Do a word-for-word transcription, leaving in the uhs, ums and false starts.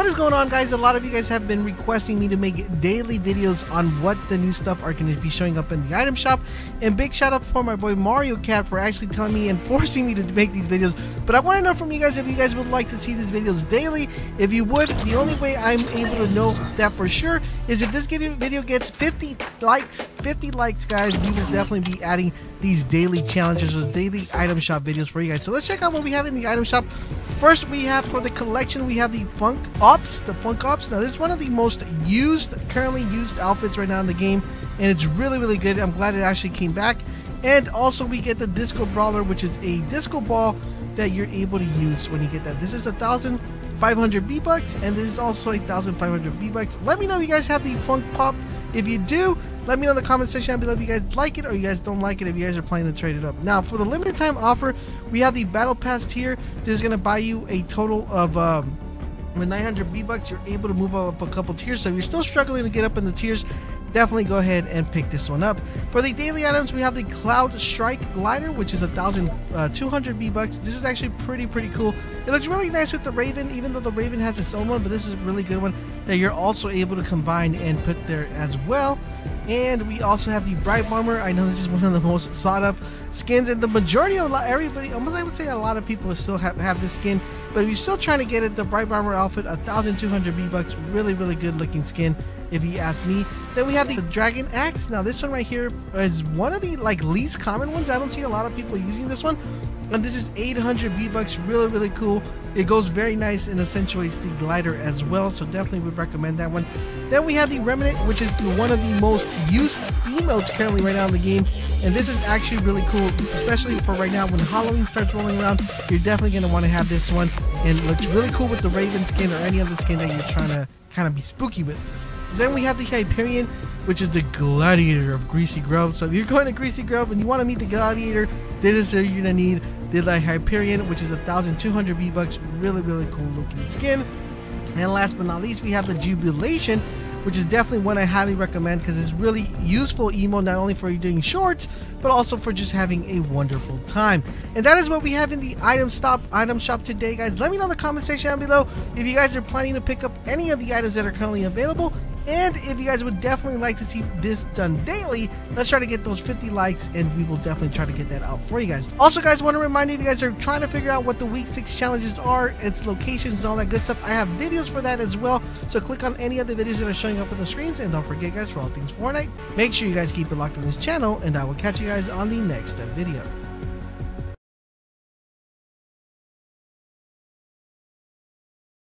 is going on, guys? A lot of you guys have been requesting me to make daily videos on what the new stuff are going to be showing up in the item shop, and big shout out for my boy Mario Cat for actually telling me and forcing me to make these videos. But I want to know from you guys if you guys would like to see these videos daily. If you would, the only way I'm able to know that for sure is if this video gets fifty likes. fifty likes, guys, we will definitely be adding these daily challenges or daily item shop videos for you guys. So let's check out what we have in the item shop. First, we have for the collection, we have the Funk Ops, the Funk Ops. Now, this is one of the most used, currently used outfits right now in the game, and it's really, really good. I'm glad it actually came back. And also, we get the Disco Brawler, which is a disco ball that you're able to use when you get that. This is a thousand five hundred V-Bucks, and this is also a thousand five hundred V-Bucks. Let me know if you guys have the Funk Pop. If you do, let me know in the comment section down below if you guys like it or you guys don't like it, if you guys are planning to trade it up. Now, for the limited time offer, we have the Battle Pass tier. This is going to buy you a total of, um, with nine hundred V-Bucks, you're able to move up a couple tiers. So if you're still struggling to get up in the tiers, definitely go ahead and pick this one up. For the daily items, we have the Cloud Strike Glider, which is one thousand two hundred V-Bucks. This is actually pretty, pretty cool. It looks really nice with the Raven, even though the Raven has its own one, but this is a really good one that you're also able to combine and put there as well. And we also have the Bright Bomber. I know this is one of the most sought after skins, and the majority of everybody, almost I would say a lot of people still have, have this skin. But if you're still trying to get it, the Bright Bomber outfit, one thousand two hundred V-Bucks, really, really good looking skin, if you ask me. Then we have the Dragon Axe. Now this one right here is one of the like least common ones. I don't see a lot of people using this one, and this is eight hundred V-Bucks. Really, really cool. It goes very nice and accentuates the glider as well, so definitely would recommend that one. Then we have the Remnant, which is one of the most used emotes currently right now in the game, and this is actually really cool, especially for right now when Halloween starts rolling around. You're definitely going to want to have this one, and it looks really cool with the Raven skin or any other skin that you're trying to kind of be spooky with. Then we have the Hyperion, which is the Gladiator of Greasy Grove. So if you're going to Greasy Grove and you want to meet the Gladiator, this is who you're going to need. The Hyperion, which is one thousand two hundred V-Bucks. Really, really cool looking skin. And last but not least, we have the Jubilation, which is definitely one I highly recommend because it's really useful emo, not only for you doing shorts, but also for just having a wonderful time. And that is what we have in the item stop item shop today, guys. Let me know in the comment section down below if you guys are planning to pick up any of the items that are currently available. And if you guys would definitely like to see this done daily, let's try to get those fifty likes, and we will definitely try to get that out for you guys. Also, guys, want to remind you, if you guys are trying to figure out what the week six challenges are, its locations and all that good stuff, I have videos for that as well. So click on any of the videos that are showing up on the screens, and don't forget, guys, for all things Fortnite, make sure you guys keep it locked on this channel, and I will catch you guys on the next video.